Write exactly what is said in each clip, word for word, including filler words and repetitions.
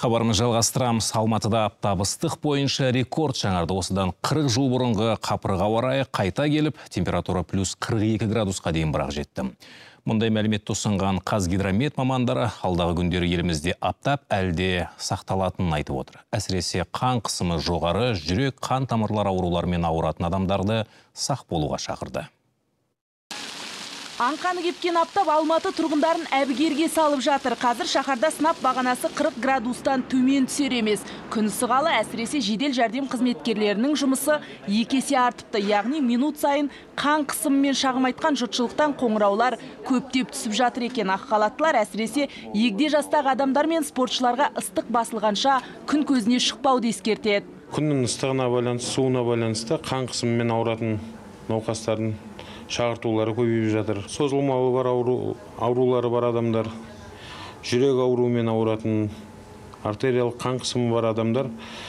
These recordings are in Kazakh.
Хабарымыз жалғастырамыз. Алматыда аптап ыстық бойынша рекорд жаңарды. Осыдан қырық жыл бұрынғы қапырық ауа райы қайта келіп, температура плюс қырық екі градусқа дейін бірақ жетті. Мұндай мәліметті ұсынған Қазгидромет мамандары алдағы күндері елімізде аптап әлде сақталатынын айтып отыр. Әсіресе қан қысымы жоғары, жүрек, қан тамырлар ауруларымен ауыратын адамдарды сақ болуға шақырды. Анқаны кепкен аптап Алматы тұрғындарын әбігерге салып жатыр. Қазір шаһарда сынап бағанасы қырық градустан төмен түсер емес. Күн ысығалы, әсіресе жедел жәрдем қызметкерлерінің жұмысы екі есе артыпты. Яғни минут сайын қан қысымымен шағым айтқан жұртшылықтан қоңыраулар көптеп түсіп жатыр екен. Ақ халаттылар әсіресе егде жастағы адамдар мен спортшыларға ыстық басылғанша күн көзіне шықпауды ескертеді. Күннің ыстығына байланысты, суына байланысты қан қысымымен ауыратын науқастардың шағыртулары көбейіп жатыр. Созылмалы бар ауру, аурулары бар адамдар, жүрек ауруымен ауыратын, артериялық қан қысымы бар адамдар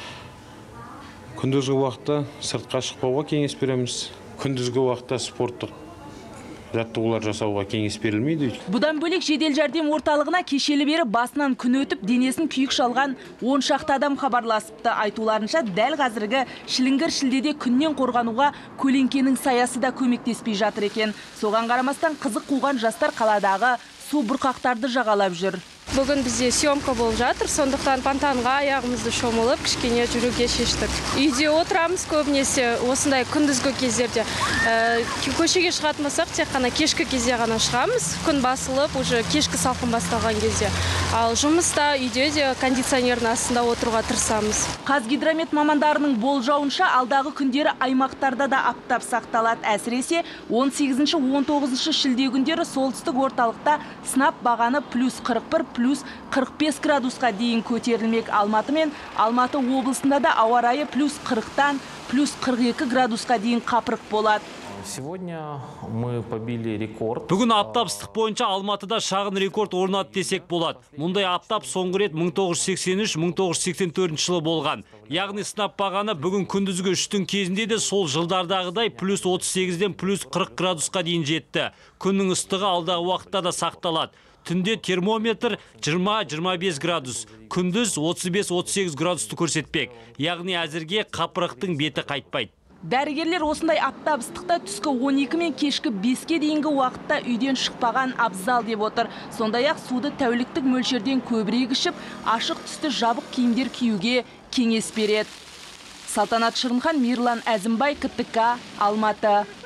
күндізгі уақытта сыртқа шықпауға кеңес береміз. Күндізгі уақытта спорттық жаттығулар жасауға кеңес берілмейді. Бұдан бөлек жедел жәрдем орталығына кешелі бері басынан күн өтіп, денесін күйік шалған он шақты адам хабарласыпты. Айтуларынша, дәл қазіргі шіліңгір шілдеде күннен қорғануға көлеңкенің саясы да көмектеспей жатыр екен. Соған қарамастан қызық қуған жастар қаладағы су бұрқақтарды жағалап жүр. Бүгін бізде съемка болып жатыр, сондықтан фонтанға аяғымызды шомылып, кішкене жүруге шештік. Үйде отырамыз көбінесе осындай күндізгі кездерде. Көшеге шығатын болсақ, тек қана кешкі кезде ғана шығамыз. Күн басылып, уже кешкі салқын басталған кезде. Ал жұмыста, үйде де кондиционердің астында отыруға тырысамыз. Қазгидромет мамандарының болжауынша алдағы күндері аймақтарда да аптап сақталады. Әсіресе он сегізінші он тоғызыншы шілде күндері солтүстік орталықта сынап бағаны плюс қырық бір плюс қырық бес градусқа дейін көтерілмек. Алматы мен Алматы облысында да ауа райы плюс қырықтан плюс қырық екі градусқа дейін қапырық болады. Сегодня мы побили рекорд. Бүгін аптап ыстық бойынша Алматыда шағын рекорд орнат десек болады. Мұндай аптап соңғы рет мың тоғыз жүз сексен үш мың тоғыз жүз сексен төртінші жылы болған. Яғни сынап бағаны бүгін күндізгі үштің кезінде де сол жылдардағыдай плюс отыз сегізден плюс қырық градусқа дейін жетті. Күннің ыстығы алдағы уақытта да сақталады. Түнде термометр жиырма жиырма бес градус, күндіз отыз бес отыз сегіз градусты көрсетпек. Яғни әзірге қапырықтың беті қайтпайды. Дәрігерлер осындай аптап ыстықта түскі он екі мен кешкі беске дейінгі уақытта үйден шықпаған абзал деп отыр. Сондай-ақ суды тәуліктік мөлшерден көбірек ішіп, ашық түсті жабық киімдер киюге кеңес береді. Салтанат Шырынхан, Мирлан Әзімбай, КТК, Алматы.